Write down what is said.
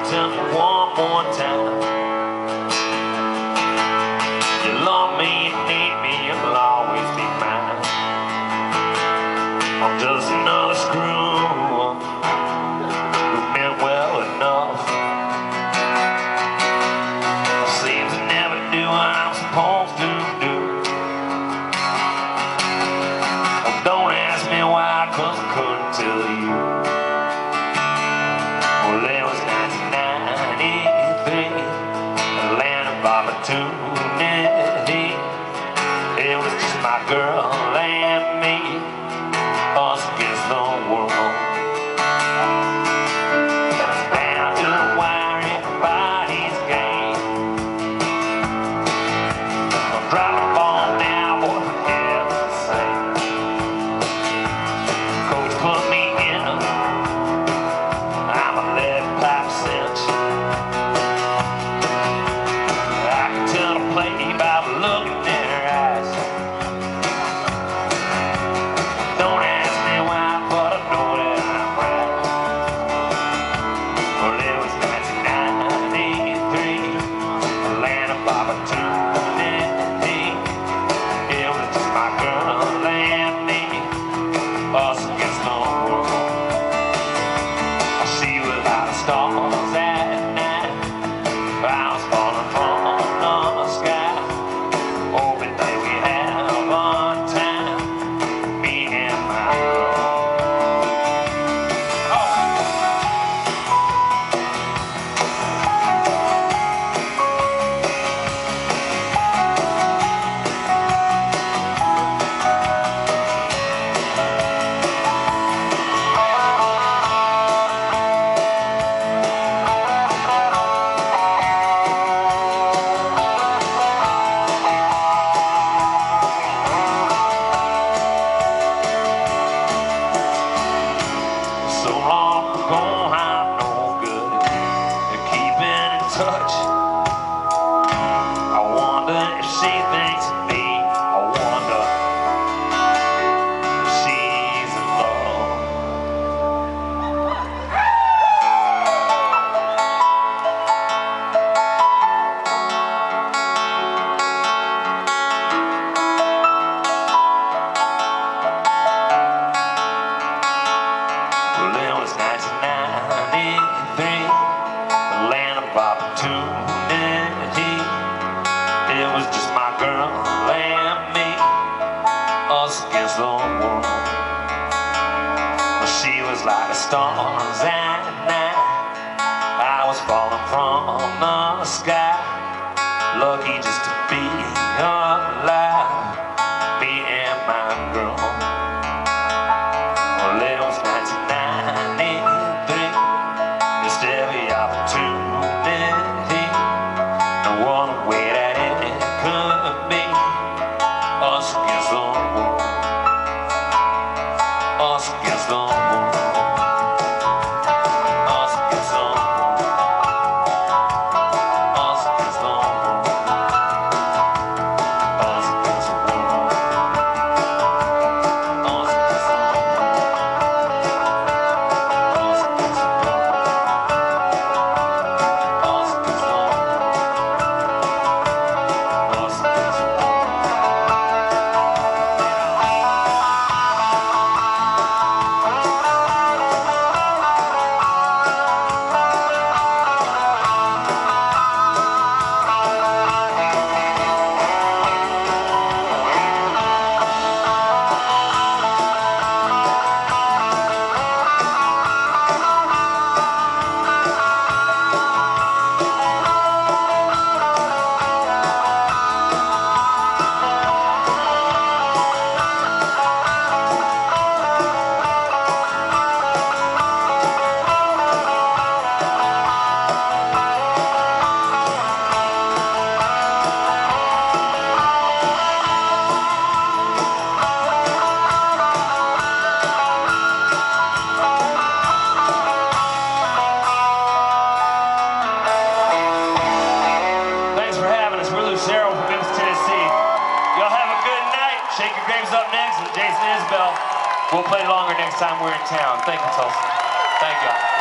tell me one more time. You love me, you need me, you'll always be mine. I'm just another screw who meant well enough. Seems to never do what I'm supposed to do. Don't ask me why, 'cause I couldn't tell you. Well, it was 1993, the land of opportunity. It was just my girl and me, us against the world. Down to the wire, everybody's game. I'll drop the ball now, boy, for heaven's sake. Coach put me in, I'm a lead pipe cinch. I can tell the play by the look in their eyes. Don't ask me why, but I know that I'm right. Well, it was 1993, the land of opportunity. It was just my girl and me, us against the world. She was out of stars at night, I was falling from the sky, hoping that we'd have a time, me and my girl. So long ago, I'm no good at keeping in touch. I wonder if she thinks of me. I wonder if she's in love. Well, it was 1993, the land of opportunity. It was just my girl and me, us against the world. Well, she was like the stars at night, I was falling from the sky, lucky just to be alive, me and my girl. Well, it was 1993, missed every opportunity, no one way that it could be, us against the world, us against the world, us against the world, us against the world, us against the world, us against the world. Lucero from Memphis, Tennessee. Y'all have a good night. Shake Your Graves up next with Jason Isbell. We'll play longer next time we're in town. Thank you, Tulsa. Thank y'all.